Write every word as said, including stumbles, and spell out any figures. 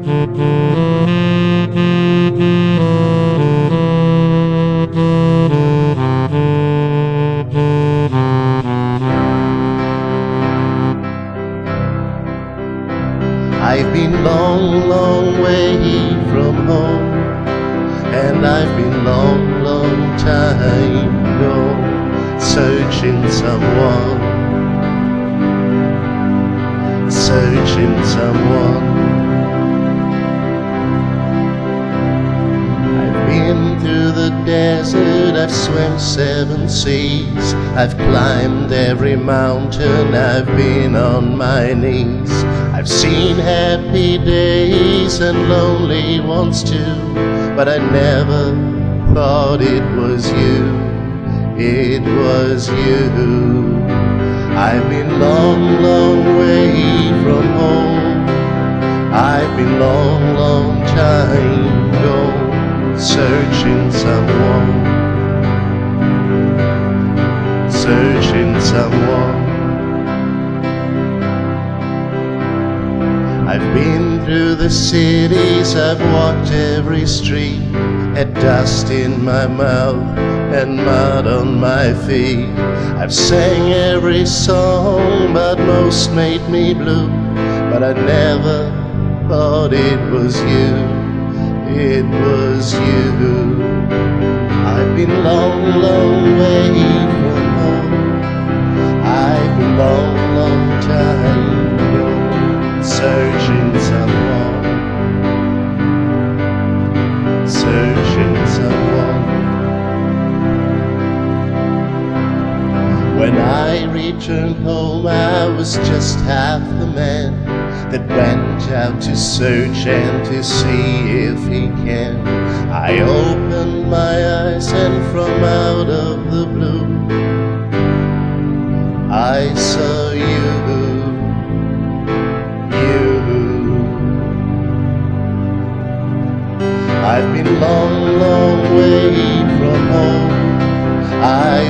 I've been long, long way from home, and I've been long, long time gone, searching someone, searching someone. I've been through the desert, I've swam seven seas, I've climbed every mountain, I've been on my knees. I've seen happy days and lonely ones too, but I never thought it was you, it was you. I've been long, long way from home, I've been long, long time gone, searching someone, searching someone. I've been through the cities, I've walked every street, had dust in my mouth and mud on my feet. I've sang every song, but most made me blue, but I never thought it was you, it was you. I've been long, long way from home, I've been long, long time gone, searching someone, searching someone. When I returned home, I was just half the man that went out to search and to see if he can. I opened my eyes and from out of the blue I saw you, you. I've been long, long way from home, I